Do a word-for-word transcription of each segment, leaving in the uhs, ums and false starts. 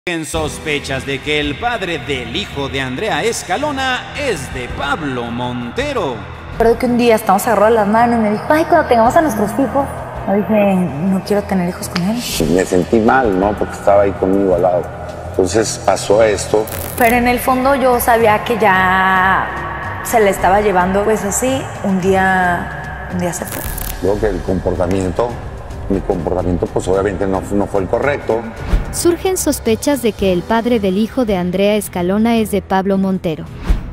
En sospechas de que el padre del hijo de Andrea Escalona es de Pablo Montero. Recuerdo que un día estamos agarrados de las manos y me dijo, ay, cuando tengamos a nuestros hijos. Yo dije, no quiero tener hijos con él. Me sentí mal, ¿no? Porque estaba ahí conmigo al lado. Entonces pasó esto. Pero en el fondo yo sabía que ya se le estaba llevando, pues así, un día, un día se fue. Creo que el comportamiento, mi comportamiento pues obviamente no, no fue el correcto. Surgen sospechas de que el padre del hijo de Andrea Escalona es de Pablo Montero.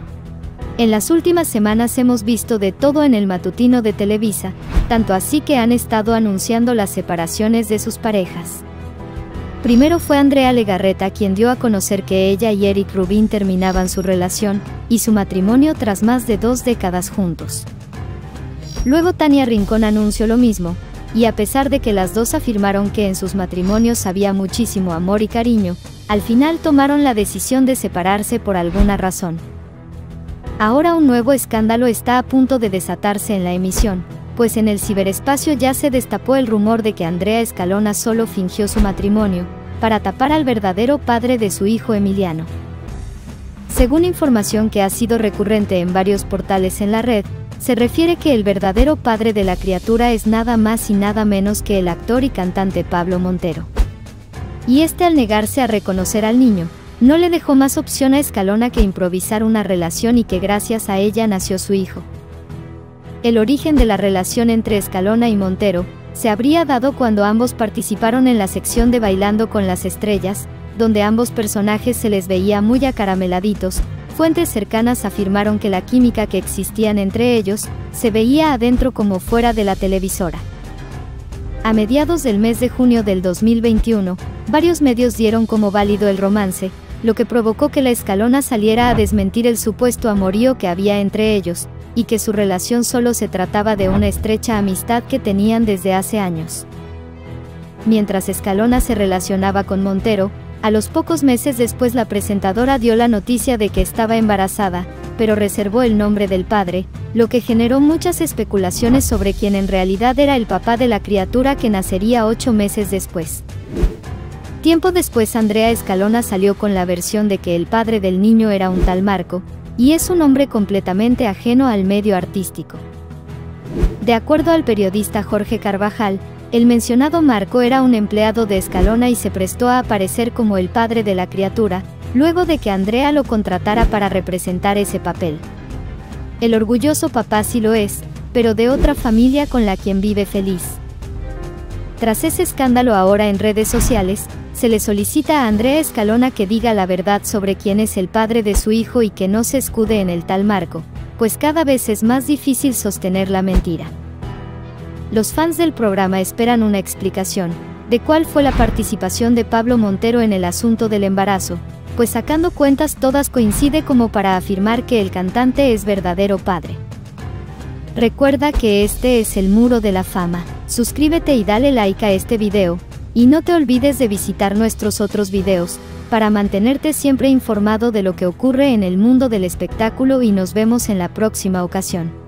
En las últimas semanas hemos visto de todo en el matutino de Televisa, tanto así que han estado anunciando las separaciones de sus parejas. Primero fue Andrea Legarreta quien dio a conocer que ella y Eric Rubin terminaban su relación y su matrimonio tras más de dos décadas juntos. Luego Tania Rincón anunció lo mismo, y a pesar de que las dos afirmaron que en sus matrimonios había muchísimo amor y cariño, al final tomaron la decisión de separarse por alguna razón. Ahora un nuevo escándalo está a punto de desatarse en la emisión, pues en el ciberespacio ya se destapó el rumor de que Andrea Escalona solo fingió su matrimonio, para tapar al verdadero padre de su hijo Emiliano. Según información que ha sido recurrente en varios portales en la red, se refiere que el verdadero padre de la criatura es nada más y nada menos que el actor y cantante Pablo Montero. Y este, al negarse a reconocer al niño, no le dejó más opción a Escalona que improvisar una relación y que gracias a ella nació su hijo. El origen de la relación entre Escalona y Montero se habría dado cuando ambos participaron en la sección de Bailando con las Estrellas, donde ambos personajes se les veía muy acarameladitos. Fuentes cercanas afirmaron que la química que existían entre ellos se veía adentro como fuera de la televisora. A mediados del mes de junio del dos mil veintiuno, varios medios dieron como válido el romance, lo que provocó que la Escalona saliera a desmentir el supuesto amorío que había entre ellos, y que su relación solo se trataba de una estrecha amistad que tenían desde hace años. Mientras Escalona se relacionaba con Montero, a los pocos meses después la presentadora dio la noticia de que estaba embarazada, pero reservó el nombre del padre, lo que generó muchas especulaciones sobre quién en realidad era el papá de la criatura que nacería ocho meses después. Tiempo después Andrea Escalona salió con la versión de que el padre del niño era un tal Marco, y es un hombre completamente ajeno al medio artístico. De acuerdo al periodista Jorge Carvajal, el mencionado Marco era un empleado de Escalona y se prestó a aparecer como el padre de la criatura, luego de que Andrea lo contratara para representar ese papel. El orgulloso papá sí lo es, pero de otra familia con la quien vive feliz. Tras ese escándalo ahora en redes sociales, se le solicita a Andrea Escalona que diga la verdad sobre quién es el padre de su hijo y que no se escude en el tal Marco, pues cada vez es más difícil sostener la mentira. Los fans del programa esperan una explicación de cuál fue la participación de Pablo Montero en el asunto del embarazo, pues sacando cuentas todas coincide como para afirmar que el cantante es verdadero padre. Recuerda que este es el Muro de la Fama, suscríbete y dale like a este video, y no te olvides de visitar nuestros otros videos, para mantenerte siempre informado de lo que ocurre en el mundo del espectáculo y nos vemos en la próxima ocasión.